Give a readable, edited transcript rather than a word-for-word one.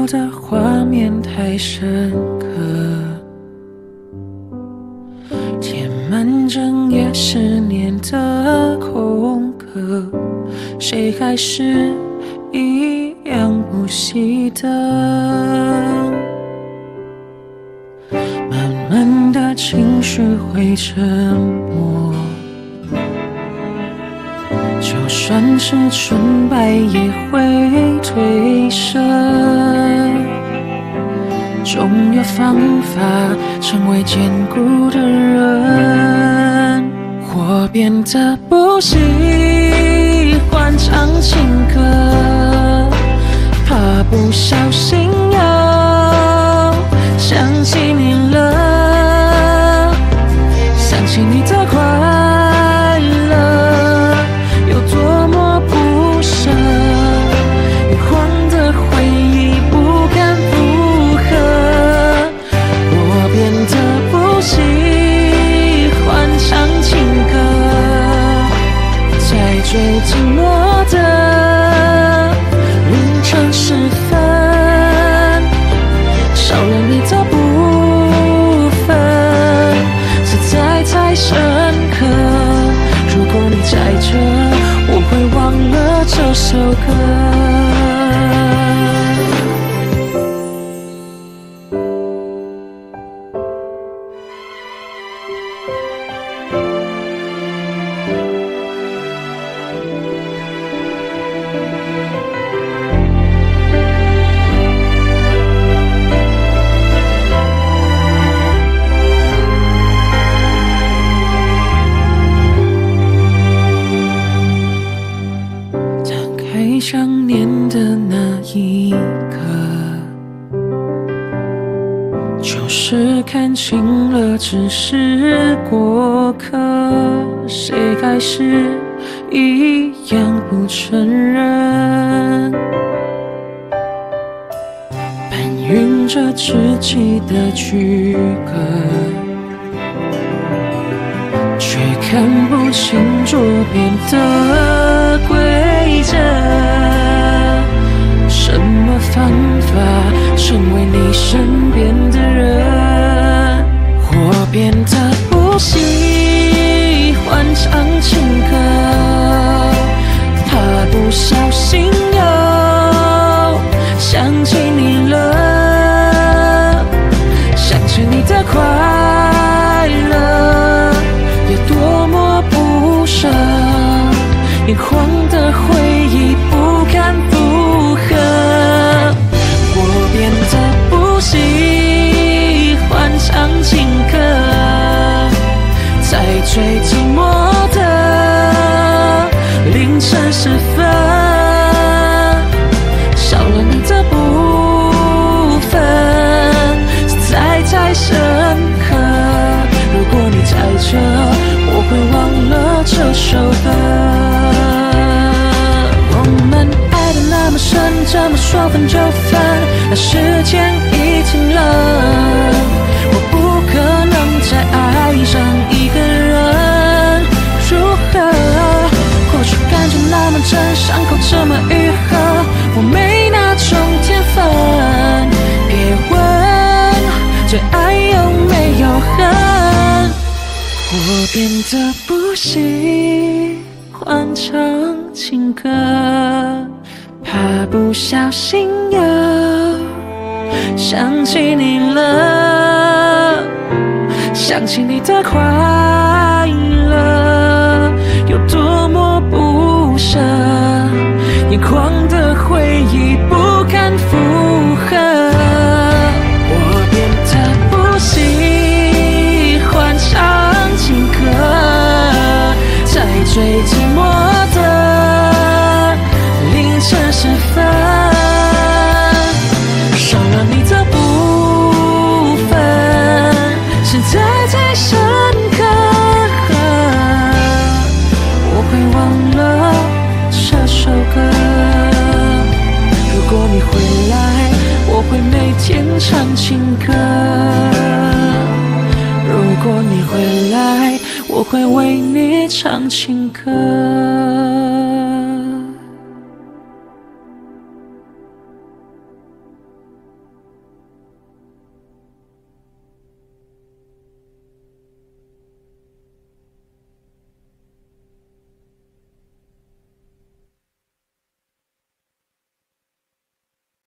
有的画面太深刻，填满整夜思念的空壳，谁还是一样不熄灯？慢慢的情绪会沉默，就算是纯白也会褪色，总有方法成为坚固的人。我变得不喜欢唱情歌，怕不小心又想起你了，想起你的快乐有多么不舍，晕黄的回忆不堪负荷。我变得不喜欢唱情歌，在最寂寞的凌晨时分，少了你的部分，实在太深刻。如果你在这，我会忘了这首歌。想念的那一刻，就是看清了只是过客，谁还是一样不承认，搬运着自己的躯壳，却看不清左边的规则。什么方法成为你身边的人？我变得不喜欢唱情歌，怕不小心又想起你了，想起你的快乐有多么不舍，眼眶的回忆不堪负荷。我变得不喜欢唱情歌，在最寂寞的凌晨时分，少了你的部分，实在太深刻。如果你在这，我会忘了这首歌。我们爱得那么深，这么说分就分，那时间已停了。我不可能再爱上一个人，如何？过去感觉那么真，伤口这么愈合，我没那种天分。别问最爱有没有恨，我变得不喜欢唱情歌，怕不小心又想起你了，想起你的快乐有多么不舍，眼眶的回忆不堪负荷。我变得不喜欢唱情歌，在最寂寞的凌晨时分，少了你的部分，实在太深刻。我会忘了这首歌。如果你回来，我会每天唱情歌。如果你回来，我会为你唱情歌。